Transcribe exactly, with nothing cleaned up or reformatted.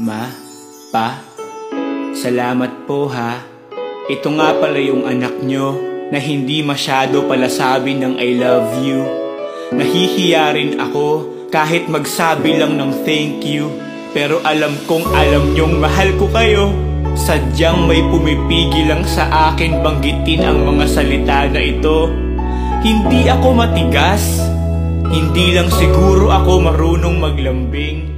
Ma, Pa, salamat po ha. Ito nga pala yung anak nyo na hindi masyado palasabi ng I love you. Nahihiya rin ako kahit magsabi lang ng thank you. Pero alam kong alam nyong mahal ko kayo. Sadyang may pumipigil lang sa akin banggitin ang mga salita na ito. Hindi ako matigas, hindi lang siguro ako marunong maglambing.